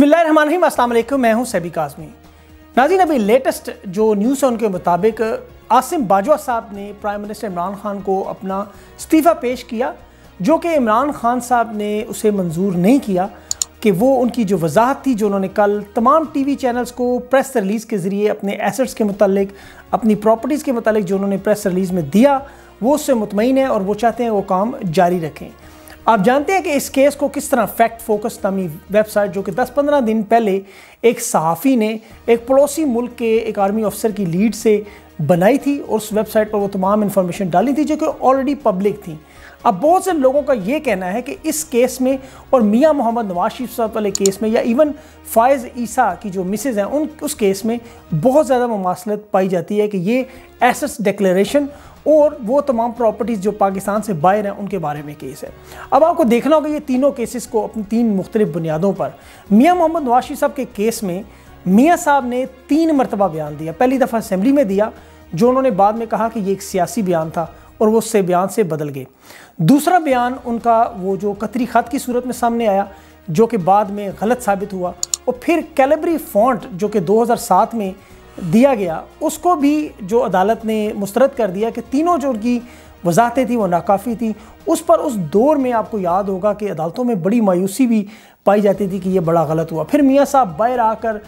बिस्मिल्लाहिर्रहमानिर्रहीम, अस्सलाम वालेकुम। मैं हूं सैबी काज़मी। नाज़रीन, अभी लेटेस्ट जो न्यूज़ है उनके मुताबिक आसिम बाजवा साहब ने प्राइम मिनिस्टर इमरान खान को अपना इस्तीफ़ा पेश किया, जो कि इमरान खान साहब ने उसे मंजूर नहीं किया कि वो उनकी जो वजाहत थी, जो उन्होंने कल तमाम टीवी चैनल्स को प्रेस रिलीज़ के ज़रिए अपने एसेट्स के मुतालिक, अपनी प्रॉपर्टीज़ के मुतालिक जो उन्होंने प्रेस रिलीज़ में दिया, वो उससे मुतमईन है और वो चाहते हैं वो काम जारी रखें। आप जानते हैं कि इस केस को किस तरह फैक्ट फोकस नामी वेबसाइट, जो कि 10-15 दिन पहले एक सहाफ़ी ने एक पड़ोसी मुल्क के एक आर्मी अफसर की लीड से बनाई थी, और उस वेबसाइट पर वो तमाम इन्फॉर्मेशन डाली थी जो कि ऑलरेडी पब्लिक थी। अब बहुत से लोगों का ये कहना है कि इस केस में और मियां मोहम्मद नवाज शरीफ साहब वाले केस में, या इवन फायज़ ईसा की जो मिसेज़ हैं उस केस में बहुत ज़्यादा मुमासलत पाई जाती है कि ये एसेट्स डिक्लेरेशन और वो तमाम प्रॉपर्टीज़ जो पाकिस्तान से बाहर हैं उनके बारे में केस है। अब आपको देखना होगा ये तीनों केसेस को अपनी 3 मुख्तलिफ बुनियादों पर। मियां मोहम्मद नवाज शरीफ साहब के केस में मियां साहब ने 3 मरतबा बयान दिया। पहली दफ़ा असेंबली में दिया, जो उन्होंने बाद में कहा कि ये एक सियासी बयान था और वो उससे बयान से बदल गए। दूसरा बयान उनका वो जो कतरी ख़त की सूरत में सामने आया, जो कि बाद में गलत साबित हुआ, और फिर कैलिब्री फ़ॉन्ट जो कि 2007 में दिया गया, उसको भी जो अदालत ने मुस्तरद कर दिया कि तीनों जो उनकी वजाहतें थी वो नाकाफ़ी थी। उस पर उस दौर में आपको याद होगा कि अदालतों में बड़ी मायूसी भी पाई जाती थी कि ये बड़ा गलत हुआ। फिर मियां साहब बाहर आकर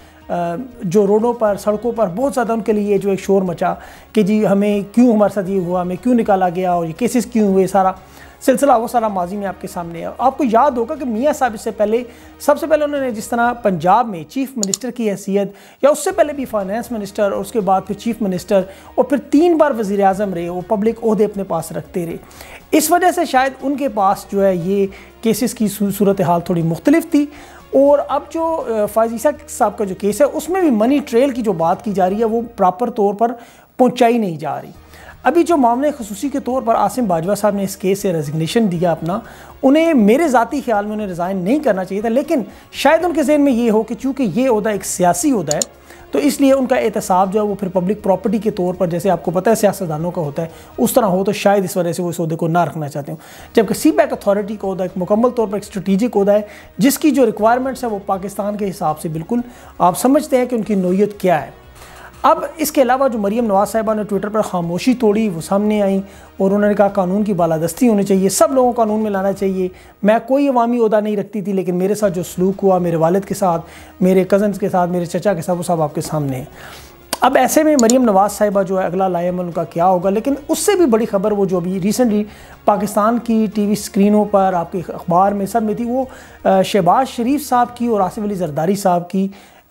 जो रोडों पर, सड़कों पर बहुत ज़्यादा उनके लिए जो एक शोर मचा कि जी हमें क्यों, हमारे साथ ये हुआ, हमें क्यों निकाला गया और ये केसेस क्यों हुए, सारा सिलसिला वो सारा माजी में आपके सामने है। आपको याद होगा कि मियां साहब इससे पहले, सबसे पहले उन्होंने जिस तरह पंजाब में चीफ मिनिस्टर की हैसियत, या उससे पहले भी फाइनेंस मिनिस्टर और उसके बाद फिर चीफ मिनिस्टर, और फिर 3 बार वज़ीर आज़म रहे, वो पब्लिक ओहदे अपने पास रखते रहे। इस वजह से शायद उनके पास जो है ये केसेस की सूरत हाल थोड़ी मुख्तलिफ थी। और अब जो फायज़ ईसा साहब का जो केस है उसमें भी मनी ट्रेल की जो बात की जा रही है वो प्रॉपर तौर पर पहुँचाई नहीं जा रही। अभी जो मामले खसूसी के तौर पर आसिम बाजवा साहब ने इस केस से रेजिग्नेशन दिया अपना, उन्हें मेरे ज़ाती ख्याल में उन्हें रिज़ाइन नहीं करना चाहिए था, लेकिन शायद उनके ज़हन में ये हो कि चूँकि ये ओहदा एक सियासी ओहदा है तो इसलिए उनका एहतसाब जो है वो फिर पब्लिक प्रॉपर्टी के तौर पर, जैसे आपको पता है सियासतदानों का होता है, उस तरह हो, तो शायद इस वजह से वो इस ओहदे को ना रखना चाहते हो। जबकि सीपैक अथॉरिटी का ओहदा एक मुकम्मल तौर पर एक स्ट्रेटेजिक ओहदा है, जिसकी जो रिक्वायरमेंट्स है वो पाकिस्तान के हिसाब से बिल्कुल आप समझते हैं कि उनकी नोयत क्या है। अब इसके अलावा जो मरीम नवाज़ साहिबा ने ट्विटर पर खामोशी तोड़ी, वो सामने आई और उन्होंने कहा कानून की बालादस्ती होनी चाहिए, सब लोगों को कानून में लाना चाहिए। मैं कोई अवामी ओहदा नहीं रखती थी, लेकिन मेरे साथ जो सलूक हुआ, मेरे वालिद के साथ, मेरे कज़न्स के साथ, मेरे चचा के साथ, वो सब आपके सामने है। अब ऐसे में मरीम नवाज़ साहिबा जो है अगला लाएमल उनका क्या होगा। लेकिन उससे भी बड़ी खबर वो जो अभी रिसेंटली पाकिस्तान की टीवी स्क्रीनों पर, आपके अखबार में, सब में थी, वो शहबाज शरीफ साहब की और आसिफ अली जरदारी साहब की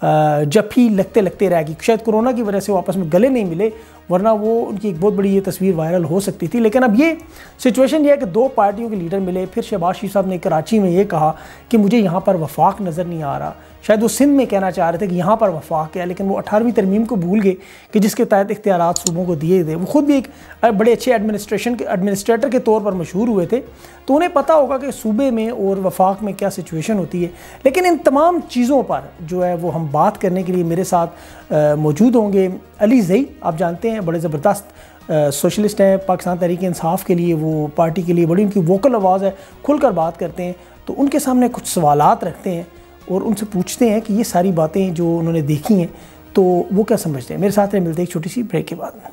जफ्फी लगते लगते रह गई। शायद कोरोना की वजह से वो आपस में गले नहीं मिले, वरना वो उनकी एक बहुत बड़ी ये तस्वीर वायरल हो सकती थी। लेकिन अब ये सिचुएशन ये है कि 2 पार्टियों के लीडर मिले। फिर शहबाज शरीफ साहब ने कराची में ये कहा कि मुझे यहाँ पर वफाक नज़र नहीं आ रहा। शायद वो सिंध में कहना चाह रहे थे कि यहाँ पर वफाक है, लेकिन वो 18वीं तरमीम को भूल गए कि जिसके तहत इख्तियारात सूबों को दिए थे। वो खुद भी एक बड़े अच्छे एडमिनिस्ट्रेटर के तौर पर मशहूर हुए थे, तो उन्हें पता होगा कि सूबे में और वफाक में क्या सिचुएशन होती है। लेकिन इन तमाम चीज़ों पर जो है वो हम बात करने के लिए मेरे साथ मौजूद होंगे अली ज़ई। आप जानते हैं बड़े ज़बरदस्त सोशलिस्ट हैं, पाकिस्तान तहरीक इंसाफ के लिए, वो पार्टी के लिए बड़ी उनकी वोकल आवाज़ है, खुलकर बात करते हैं। तो उनके सामने कुछ सवालात रखते हैं और उनसे पूछते हैं कि ये सारी बातें जो उन्होंने देखी हैं तो वो क्या समझते हैं। मेरे साथ मिलते हैं एक छोटी सी ब्रेक के बाद।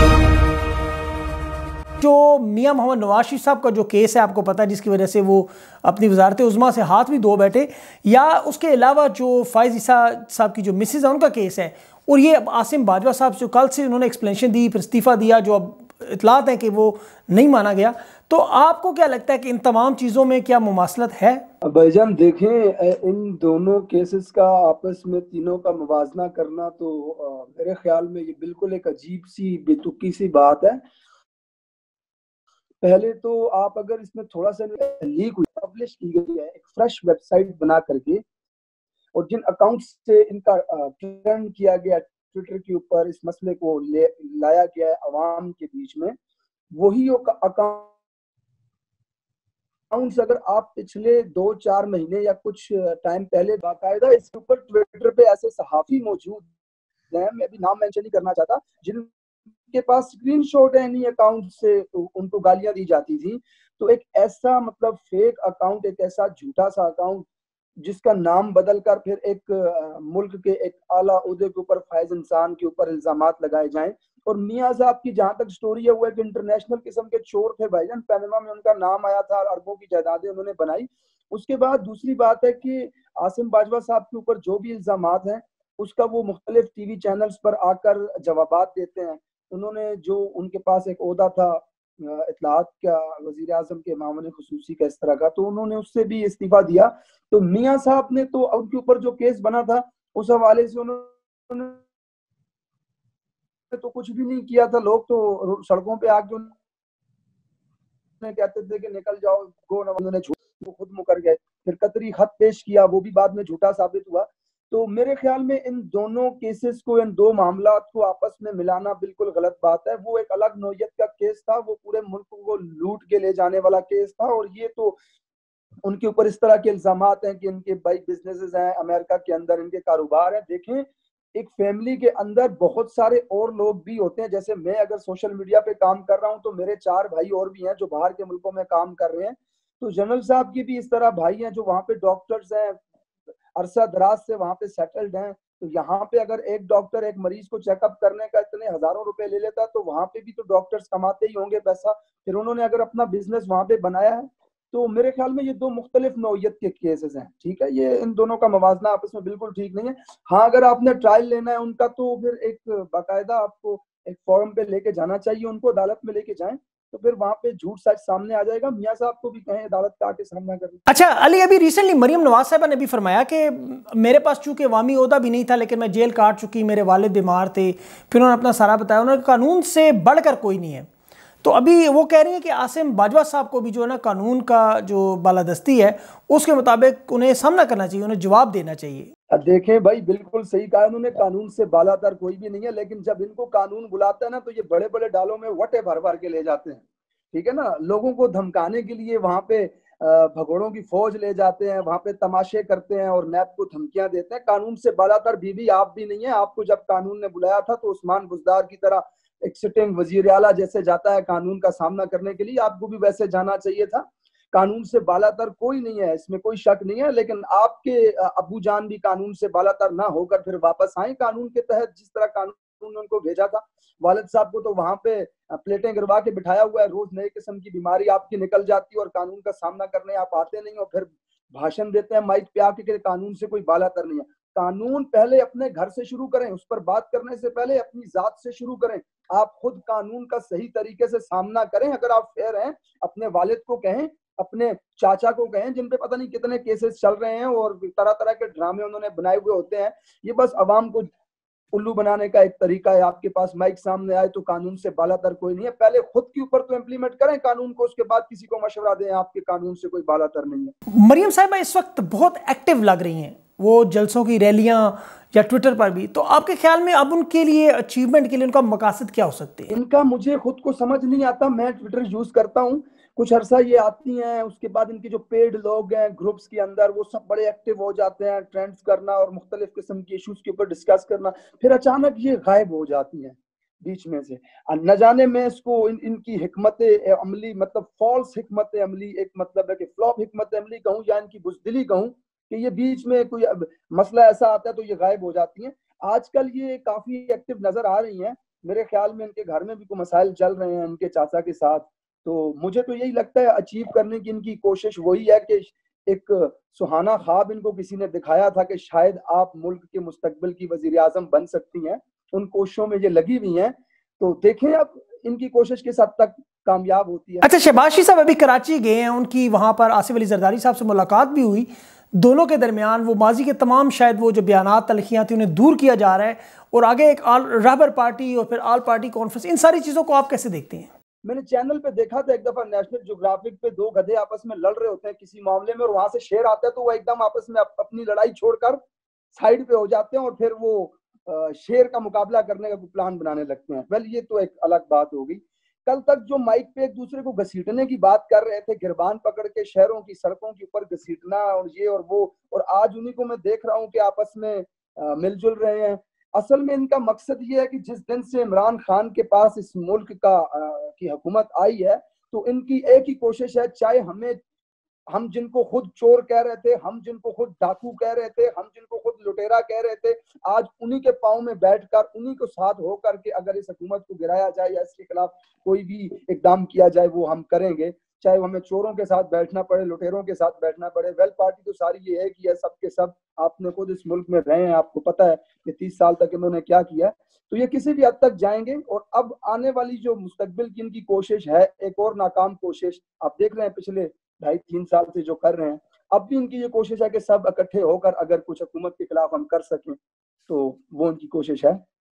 जो मियां मोहम्मद नवाज शरीफ साहब का जो केस है, आपको पता है, जिसकी वजह से वो अपनी वजारत उज़्मा से हाथ भी धो बैठे, या उसके अलावा जो फायज़ ईसा साहब की जो मिसेज़ है उनका केस है, और ये आसिम बाजवा साहब जो कल से उन्होंने एक्सप्लेनेशन दी, फिर इस्तीफ़ा दिया, जो अब इतलात है कि वो नहीं माना गया। तो आपको क्या लगता है कि इन तमाम चीज़ों में क्या मुमासलत है? भाईजान देखें, इन दोनों केसेस का आपस में तीनों का मुवाजना करना तो मेरे ख्याल में ये बिल्कुल एक अजीब सी बेतुकी सी बात है। पहले तो आप अगर इसमें थोड़ा सा लीक हुई, पब्लिश की गई है एक फ्रेश वेबसाइट बना करके, और जिन अकाउंट्स से इनका ट्रेंड किया गया ट्विटर के ऊपर, इस मसले को लाया गया है अवाम के बीच में, वही अकाउंट्स अगर आप पिछले 2-4 महीने या कुछ टाइम पहले, बाकायदा इसके ऊपर ट्विटर पे ऐसे सहाफ़ी मौजूद हैं, मैं भी नाम मेंशन नहीं करना चाहता, जिनके पास स्क्रीनशॉट है इन्हीं अकाउंट से उनको गालियां दी जाती थी। तो एक ऐसा मतलब फेक अकाउंट, एक ऐसा झूठा सा अकाउंट جس کا نام بدل کر پھر ایک ملک کے ایک اعلیٰ عہدے کے اوپر فائز انسان کے اوپر الزامات لگائے جائیں. اور میاں صاحب کی جہاں تک سٹوری ہے وہ ایک انٹرنیشنل قسم کے چور تھے بھائی جان, پینما میں ان کا نام آیا تھا, اربوں کی جائیدادیں انہوں نے بنائی. اس کے بعد دوسری بات ہے کہ عاصم باجوہ صاحب کے اوپر جو بھی الزامات ہیں اس کا وہ مختلف ٹی وی چینلز پر آ کر جوابات دیتے ہیں. انہوں نے جو ان کے پاس ایک عہدہ تھا اطلاعات کا, وزیر اعظم کے معاون خصوصی کا اس طرح کا, تو انہوں نے اس سے بھی استعفیٰ دیا. تو میاں صاحب نے تو ان کے اوپر جو کیس بنا تھا اس حوالے سے انہوں نے تو کچھ بھی نہیں کیا تھا. لوگ تو سڑکوں پہ آ کے کہتے تھے کہ نکل جاؤ گو, انہوں نے وہ خود مکر گئے. پھر قطری خط پیش کیا, وہ بھی بعد میں جھوٹا ثابت ہوا. تو میرے خیال میں ان دونوں کیسز کو, ان دو معاملات کو آپس میں ملانا بالکل غلط بات ہے. وہ ایک الگ نوعیت کا کیس تھا, وہ پورے ملک کو لوٹ کے لے جانے والا کیس تھا. اور یہ تو ان کے اوپر اس طرح کے الزامات ہیں کہ ان کے بائک بزنسز ہیں امریکہ کے اندر, ان کے کاروبار ہیں. دیکھیں ایک فیملی کے اندر بہت سارے اور لوگ بھی ہوتے ہیں. جیسے میں اگر سوشل میڈیا پہ کام کر رہا ہوں تو میرے 4 بھائی اور بھی ہیں جو باہر کے ملکوں میں کام کر رہے ہیں. تو جنرل صاحب کی بھی اس طرح بھائی ہیں جو وہاں پہ ڈاکٹرز ہیں, عرصہ دراز سے وہاں پہ سیٹلڈ ہیں. تو یہاں پہ اگر ایک ڈاکٹر ایک مریض کو چیک اپ کرنے کا اتنے ہزاروں روپے لے لیتا تو وہاں پہ بھی تو ڈاکٹرز کماتے ہی ہوں گے پیسہ. پھر انہوں نے اگر اپنا بزنس وہاں پہ بنایا ہے تو میرے خیال میں یہ دو مختلف نوعیت کے کیسز ہیں. ٹھیک ہے, یہ ان دونوں کا موازنہ آپس میں بالکل ٹھیک نہیں ہے. ہاں اگر آپ نے ٹرائل لینا ہے ان کا تو پھر ایک باقاعدہ آپ کو ایک فورم پہ لے کے جانا چاہیے, ان کو عدالت میں لے کے جائیں تو پھر وہاں پہ جھوٹ سچ سامنے آ جائے گا. میاں صاحب کو بھی کہیں عدالت کا آ کے سامنا کریں. اچھا علی, ابھی ریسنٹلی مریم نواز صاحبہ نے بھی فرمایا کہ میرے پاس چونکہ عوامی عہدہ بھی نہیں تھا لیکن میں جیل کاٹ چکی, میرے والد بیمار تھے, پھر انہوں نے اپنا سارا بتایا, انہوں نے قانون سے بڑھ کر کوئی نہیں ہے. تو ابھی وہ کہہ رہی ہیں کہ عاصم باجوہ صاحب کو بھی جو ہے نا قانون کا جو بالادستی ہے اس کے مطابق انہیں سامنا کرنا چاہیے, انہیں جواب دینا چاہیے. دیکھیں بھائی بالکل صحیح کہا انہوں نے, قانون سے بالا تر کوئی بھی نہیں ہے, لیکن جب ان کو قانون بلاتا ہے نا تو یہ بڑے بڑے ڈالوں میں وٹے بھر بھر کے لے جاتے ہیں. ٹھیک ہے نا, لوگوں کو دھمکانے کے لیے وہاں پہ بھگوڑوں کی فوج لے جاتے ہیں, وہاں پہ تماشے کرتے ہیں اور نیب کو دھمکیاں دیتے ہیں. قانون سے بالا تر بھی آپ بھی نہیں ہیں. آپ کو جب قانون نے بلایا تھا تو عثمان بزدار کی طرح ایک سٹنگ وزیر اعلیٰ جیسے جاتا ہے قانون کا سامنا کرنے کے لیے, آپ کو بھی ویسے جانا چاہیے تھا. قانون سے بالا تر کوئی نہیں ہے, اس میں کوئی شک نہیں ہے. لیکن آپ کے ابو جان بھی قانون سے بالا تر نہ ہو کر پھر واپس آئیں قانون کے تحت, جس طرح قانون نے ان کو بھیجا تھا. والد صاحب کو تو وہاں پہ پلیٹیں گروا کے بٹھایا ہوا ہے, روز نئے قسم کی بیماری آپ کی نکل جاتی ہے اور قانون کا سامنا کرنے آپ آتے نہیں, اور پھر بھاشن دیتے ہیں مائک پہ آ کے کہ قانون سے کوئی بالا تر نہیں ہے. قانون پہلے اپنے گھر سے شروع کریں, اس پر بات کرنے سے پہلے اپنی ذات سے شروع کریں. آپ خود قانون کا صحیح طریقے سے سامنا کریں. اگر آپ فیئر ہیں اپنے والد کو کہیں, اپنے چاچا کو کہیں جن پہ پتہ نہیں کتنے کیسز چل رہے ہیں اور طرح طرح کے ڈرامے انہوں نے بنائے ہوئے ہوتے ہیں. یہ بس عوام کو الو بنانے کا ایک طریقہ ہے. آپ کے پاس مائک سامنے آئے تو قانون سے بالا تر کوئی نہیں ہے. پہلے خود کے اوپر تو امپلیمنٹ کریں قانون کو, اس کے بعد کسی کو مشورہ دیں. آپ کے قانون سے کوئی بالا تر نہیں ہے. مریم صاحبہ اس وقت بہت ایکٹیو لگ رہی ہیں, وہ جلسوں کی ریلیاں یا ٹویٹر پر بھی, تو آپ کے خیال میں اب ان کے لیے اچیومنٹ کے لیے ان کا مقاصد کیا ہو سکتے ہیں؟ ان کا مجھے خود کو سمجھ نہیں آتا. میں ٹویٹر یوز کرتا ہوں, کچھ عرصہ یہ آتی ہیں, اس کے بعد ان کے جو پیڈ لوگ ہیں گروپس کے اندر وہ سب بڑے ایکٹیو ہو جاتے ہیں, ٹرینڈز کرنا اور مختلف قسم کی ایشوز کے اوپر ڈسکس کرنا, پھر اچانک یہ غائب ہو جاتی ہیں بیچ میں سے. نہ جانے میں اس کو ان کی حکمت عملی, مطلب فالس حکمت عملی, ایک مطلب ہے کہ فلاپ حکمت عملی کہوں یا ان کی بزدلی کہوں, کہ یہ بیچ میں کوئی مسئلہ ایسا آتا ہے تو یہ غائب ہو جاتی ہیں. آج کل یہ کافی ایکٹیو نظر آ رہی ہیں. میرے خیال میں ان کے گھر میں بھی کوئی مسائل چل رہے ہیں ان کے چاچا کے ساتھ. تو مجھے تو یہی لگتا ہے اچیو کرنے کی ان کی کوشش وہی ہے کہ ایک سہانا خواب ان کو کسی نے دکھایا تھا کہ شاید آپ ملک کے مستقبل کی وزیر اعظم بن سکتی ہیں. ان کوششوں میں یہ لگی ہوئی ہیں, تو دیکھیں اب ان کی کوشش کس حد تک کامیاب ہوتی ہے. اچھا, شہباز شریف صاحب ابھی کراچی گئے ہیں, ان کی وہاں پر آصف علی زرداری صاحب سے ملاقات بھی ہوئی. دونوں کے درمیان وہ ماضی کے تمام شاید وہ جو بیانات تلخیاں تھیں انہیں دور کیا جا رہا ہے, اور آگے ایک رہبر پارٹی اور پھر آل پارٹی کانفرنس, ان ساری چیزوں کو آپ کیسے دیکھتے ہیں؟ میں نے چینل پہ دیکھا تھا ایک دفعہ نیشنل جیوگرافک پہ 2 گدھے آپس میں لڑ رہے ہوتے ہیں کسی معاملے میں, اور وہاں سے شیر آتا ہے تو وہ ایک دم آپس میں اپنی لڑائی چھوڑ کر سائیڈ پہ ہو جاتے ہیں اور پھر وہ شیر کا مقابلہ کرنے کا پلان بنانے لگتے ہیں. ویل یہ تو ایک الگ بات ہوگی. کل تک جو مائک پہ ایک دوسرے کو گھسیٹنے کی بات کر رہے تھے, گربان پکڑ کے شہروں کی سڑکوں کے اوپر گھسیٹنا اور یہ اور وہ, اور آج انہی کو میں دیکھ رہا ہوں کہ آپس میں مل جل رہے ہیں. اصل میں ان کا مقصد یہ ہے کہ جس دن سے عمران خان کے پاس اس ملک کی حکومت آئی ہے تو ان کی ایک ہی کوشش ہے, چاہے ہمیں ہم جن کو خود چور کہہ رہے تھے, ہم جن کو خود ڈاکو کہہ رہے تھے, ہم جن کو خود لٹیرا کہہ رہے تھے, آج انہی کے پاؤں میں بیٹھ کر, انہی کو ساتھ ہو کر کے اگر اس حکومت کو گرایا جائے یا اس کے خلاف کوئی بھی اقدام کیا جائے وہ ہم کریں گے, چاہے وہ ہمیں چوروں کے ساتھ بیٹھنا پڑے, لٹیروں کے ساتھ بیٹھنا پڑے. ویل پارٹی تو ساری یہ ہے کہ سب کے سب آپ نے خود اس ملک میں رہے ہیں, آپ کو پتہ ہے کہ 30 سال تک انہوں نے کیا کیا, تو یہ کسی بھی حد تک جائیں گے. اور اب آنے والی جو مستقبل کی ان کی کوشش ہے, ایک اور ناکام کوشش آپ دیکھ رہے ہیں پچھلے 2.5-3 سال سے جو کر رہے ہیں, اب بھی ان کی یہ کوشش ہے کہ سب اکٹھے ہو کر اگر کچھ حکومت کے خلاف ہم کر سکیں تو وہ ان کی کوشش ہے.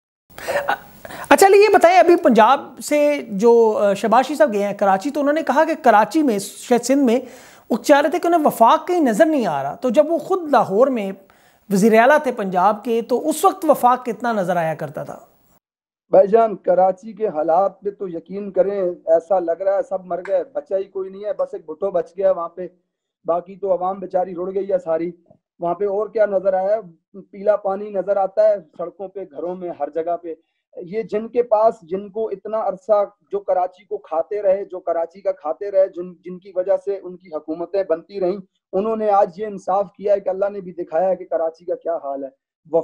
اچھا علی یہ بتائیں, ابھی پنجاب سے جو شہباز صاحب گئے ہیں کراچی, تو انہوں نے کہا کہ کراچی میں شاید سندھ میں وہ چاہ رہے تھے کہ انہیں وفاق کہیں نظر نہیں آ رہا, تو جب وہ خود لاہور میں وزیر اعلیٰ تھے پنجاب کے تو اس وقت وفاق کتنا نظر آیا کرتا تھا؟ بھائی جان کراچی کے حالات پہ تو یقین کریں, ایسا لگ رہا ہے سب مر گئے, بچا ہی کوئی نہیں ہے, بس ایک بھٹو بچ گیا وہاں پہ, باقی تو عوام بیچاری رڑ گئی ہے ساری. وہاں پہ اور کیا نظر آیا, پیلا پانی نظر آتا ہے سڑکوں پہ, گھروں میں, ہر جگہ پہ. یہ جن کے پاس, جن کو اتنا عرصہ جو کراچی کو کھاتے رہے, جو کراچی کا کھاتے رہے, جن کی وجہ سے ان کی حکومتیں بنتی رہیں, انہوں نے آج یہ انصاف کیا ہے کہ اللہ نے بھی دکھایا ہے کہ کراچی کا کیا حال ہے.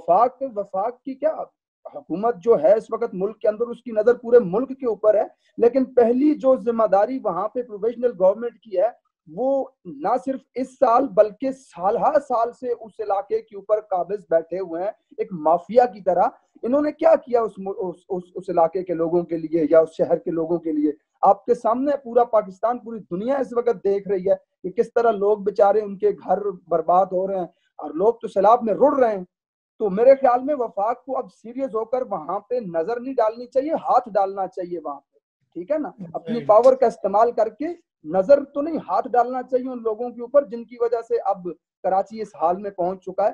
وفاق کی کیا حکومت جو ہے اس وقت ملک کے اندر, اس کی نظر پورے ملک کے اوپر ہے, لیکن پہلی جو ذمہ داری وہاں پہ پروویژنل گورنمنٹ کی ہے وہ نہ صرف اس سال بلکہ سال ہر سال سے اس علاقے کے اوپر قابض بیٹھے ہوئے ہیں ایک مافیا کی طرح. انہوں نے کیا کیا اس علاقے کے لوگوں کے لیے یا اس شہر کے لوگوں کے لیے؟ آپ کے سامنے پورا پاکستان, پوری دنیا اس وقت دیکھ رہی ہے کہ کس طرح لوگ بےچارے, ان کے گھر برباد ہو رہے ہیں اور لوگ تو سیلاب میں رڑ رہے ہیں. تو میرے خیال میں وفاق کو اب سیریس ہو کر وہاں پہ نظر نہیں ڈالنی چاہیے, ہاتھ ڈالنا چاہیے وہاں پہ, ٹھیک ہے نا, اپنی پاور کا استعمال کر کے, نظر تو نہیں ہاتھ ڈالنا چاہیے ان لوگوں کے اوپر جن کی وجہ سے اب کراچی اس حال میں پہنچ چکا ہے.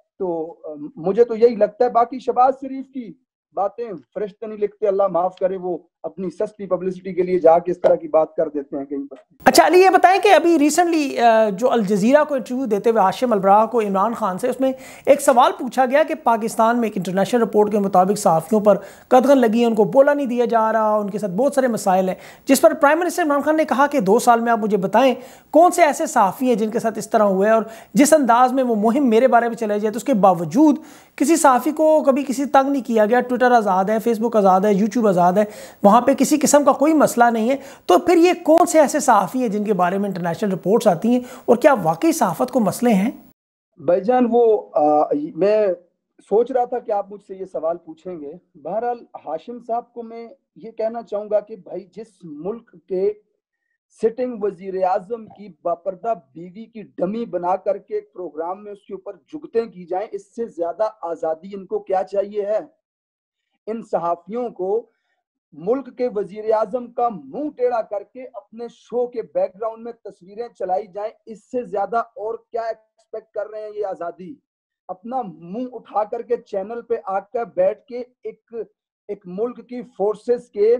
تو مجھے تو یہی لگتا ہے. باقی شہباز شریف کی باتیں فرشتے نہیں لکھتے, اللہ معاف کرے, وہ اپنی سستی پبلسٹی کے لیے جا کے اس طرح کی بات کر دیتے ہیں کہیں پر. اچھا علی یہ بتائیں کہ ابھی ریسنٹلی جو الجزیرہ کو انٹرویو دیتے ہوئے ہاشم البراہ کو عمران خان سے, اس میں ایک سوال پوچھا گیا کہ پاکستان میں ایک انٹرنیشنل رپورٹ کے مطابق صحافیوں پر قدغن لگی ہے, ان کو بولا نہیں دیا جا رہا, ان کے ساتھ بہت سارے مسائل ہیں, جس پر پرائم منسٹر عمران خان نے کہا کہ 2 سال میں آپ مجھے بتائیں کون سے ایسے صحافی ہیں جن کے ساتھ اس طرح ہوا ہے, اور جس انداز میں وہ مہم میرے بارے میں چلائی جائے تو اس کے باوجود کسی صحافی کو کبھی کسی تنگ نہیں کیا گیا. ٹویٹر آزاد ہے, فیس بک آزاد ہے, یوٹیوب آزاد ہے, وہاں پہ کسی قسم کا کوئی مسئلہ نہیں ہے. تو پھر یہ کون سے ایسے صحافی ہیں جن کے بارے میں انٹرنیشنل رپورٹس آتی ہیں, اور کیا واقعی صحافت کو مسئلے ہیں؟ بھائی جان وہ میں سوچ رہا تھا کہ آپ مجھ سے یہ سوال پوچھیں گے. بہرحال ہاشم صاحب کو میں یہ کہنا چاہوں گا کہ بھائی جس ملک کے سٹنگ وزیر اعظم کی باپردہ بیوی کی ڈمی بنا کر کے ایک پروگرام میں اس کے اوپر جگتیں کی جائیں, اس سے زیادہ آزادی ان کو کیا چاہیے ہے؟ ان صحافیوں کو ملک کے وزیر اعظم کا منہ ٹیڑھا کر کے اپنے شو کے بیک گراؤنڈ میں تصویریں چلائی جائیں, اس سے زیادہ اور کیا ایکسپیکٹ کر رہے ہیں یہ آزادی؟ اپنا منہ اٹھا کر کے چینل پہ آ کر بیٹھ کے ایک ملک کی فورسز کے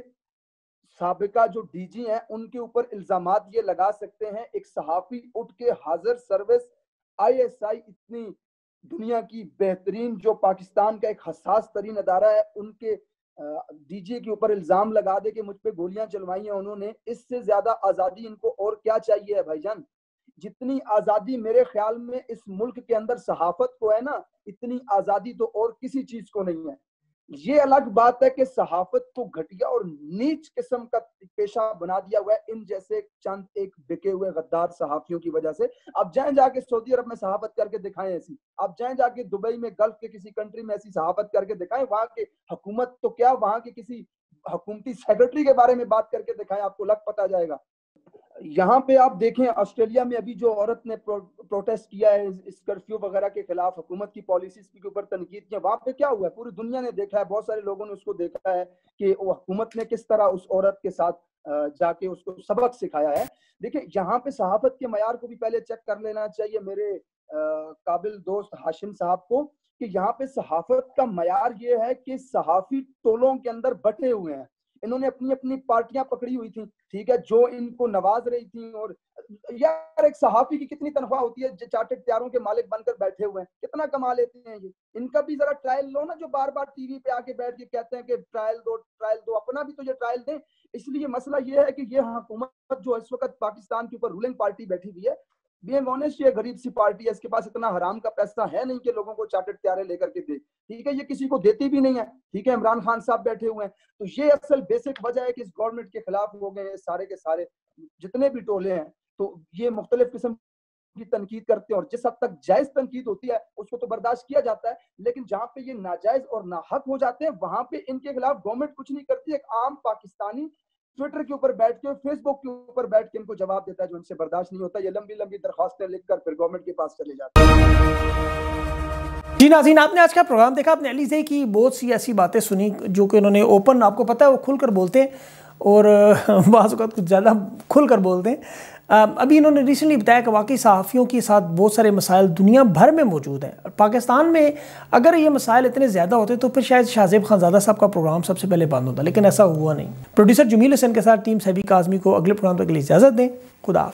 سابقہ جو ڈی جی ہیں ان کے اوپر الزامات یہ لگا سکتے ہیں. ایک صحافی اٹھ کے حاضر سروس ISI, اتنی دنیا کی بہترین, جو پاکستان کا ایک حساس ترین ادارہ ہے, ان کے ڈی جی کے اوپر الزام لگا دے کہ مجھ پہ گولیاں چلوائی ہیں انہوں نے. اس سے زیادہ آزادی ان کو اور کیا چاہیے ہے بھائی جان؟ جتنی آزادی میرے خیال میں اس ملک کے اندر صحافت کو ہے نا, اتنی آزادی تو اور کسی چیز کو نہیں ہے. یہ الگ بات ہے کہ صحافت کو گھٹیا اور نیچ قسم کا پیشہ بنا دیا ہوا ہے ان جیسے چند ایک بکے ہوئے غدار صحافیوں کی وجہ سے. اب جائیں جا کے سعودی عرب میں صحافت کر کے دکھائیں ایسی, اب جائیں جا کے دبئی میں, گلف کے کسی کنٹری میں ایسی صحافت کر کے دکھائیں, وہاں کے حکومت تو کیا, وہاں کے کسی حکومتی سیکرٹری کے بارے میں بات کر کے دکھائیں, آپ کو لگ پتا جائے گا. یہاں پہ آپ دیکھیں آسٹریلیا میں ابھی جو عورت نے پروٹیسٹ کیا ہے اس کرفیو وغیرہ کے خلاف, حکومت کی پالیسیز کے اوپر تنقید کیا, وہاں پہ کیا ہوا ہے؟ پوری دنیا نے دیکھا ہے, بہت سارے لوگوں نے اس کو دیکھا ہے کہ وہ حکومت نے کس طرح اس عورت کے ساتھ جا کے اس کو سبق سکھایا ہے. دیکھیں یہاں پہ صحافت کے معیار کو بھی پہلے چیک کر لینا چاہیے میرے قابل دوست ہاشم صاحب کو, کہ یہاں پہ صحافت کا معیار یہ ہے کہ صحافی ٹولوں کے اندر بٹے ہوئے ہیں. انہوں نے اپنی اپنی پارٹیاں پکڑی ہوئی تھیں, ٹھیک ہے, جو ان کو نواز رہی تھیں. اور یار ایک صحافی کی کتنی تنخواہ ہوتی ہے جو چارٹر اختیاروں کے مالک بن کر بیٹھے ہوئے ہیں, کتنا کما لیتے ہیں یہ؟ ان کا بھی ذرا ٹرائل لو نا, جو بار بار ٹی وی پہ آ کے بیٹھ کے کہتے ہیں کہ ٹرائل دو, اپنا بھی تو یہ ٹرائل دیں. اس لیے مسئلہ یہ ہے کہ یہ حکومت جو اس وقت پاکستان کے اوپر رولنگ پارٹی بیٹھی ہوئی ہے, being honest, یہ غریب سی پارٹی ہے, اس کے پاس اتنا حرام کا پیسہ ہے نہیں کہ لوگوں کو چارٹر تیارے لے کر کے دے, ٹھیک ہے, یہ کسی کو دیتی بھی نہیں ہے, ٹھیک ہے, عمران خان صاحب بیٹھے ہوئے ہیں. تو یہ اصل بیسک وجہ ہے کہ اس گورنمنٹ کے خلاف ہو گئے ہیں سارے کے سارے جتنے بھی ٹولے ہیں. تو یہ مختلف قسم کی تنقید کرتے ہیں, اور جس حد تک جائز تنقید ہوتی ہے اس کو تو برداشت کیا جاتا ہے, لیکن جہاں پہ یہ ناجائز اور ناحق ہو جاتے ہیں وہاں پہ ان کے خلاف گورنمنٹ کچھ نہیں کرتی. ایک عام پاکستانی ٹویٹر کے اوپر بیٹھ کے, فیس بک کے اوپر بیٹھ کے ان کو جواب دیتا ہے جو ان سے برداشت نہیں ہوتا. یہ لمبی لمبی درخواستیں لکھ کر پھر گورنمنٹ کے پاس چلے جاتے ہیں. جی ناظرین, آپ نے آج کا پروگرام دیکھا, آپ نے علی زئی کی بہت سی ایسی باتیں سنی جو کہ انہوں نے اوپن, آپ کو پتہ ہے وہ کھل کر بولتے ہیں اور بعض اوقات کچھ زیادہ کھل کر بولتے ہیں. ابھی انہوں نے ریسنٹلی بتایا کہ واقعی صحافیوں کے ساتھ بہت سارے مسائل دنیا بھر میں موجود ہیں. پاکستان میں اگر یہ مسائل اتنے زیادہ ہوتے تو پھر شاید شاہ زیب خانزادہ صاحب کا پروگرام سب سے پہلے بند ہوتا, لیکن ایسا ہوا نہیں. پروڈیوسر جمیل حسین کے ساتھ ٹیم سیبی کاظمی کو اگلے پروگرام تک کے لیے اجازت دیں. خدا حافظ.